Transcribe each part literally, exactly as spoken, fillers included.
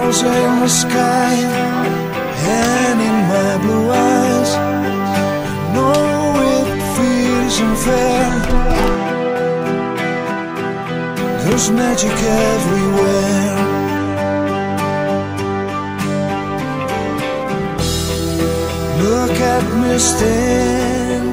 stars in the sky and in my blue eyes. I know it feels unfair. There's magic everywhere. Look at me standing.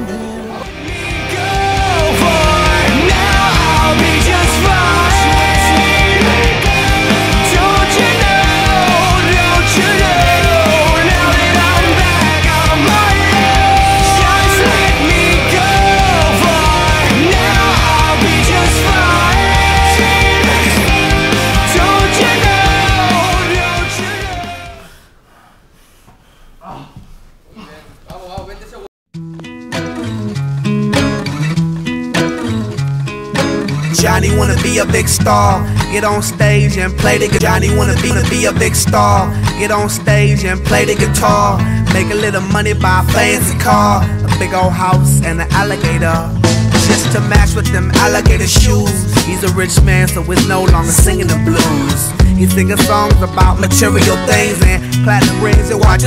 Johnny wanna be a big star, get on stage and play the guitar. Johnny wanna be, to be a big star, get on stage and play the guitar. Make a little money, buy a fancy car, a big old house and an alligator, just to match with them alligator shoes. He's a rich man, so he's no longer singing the blues. He's singing songs about material things and platinum rings and watches.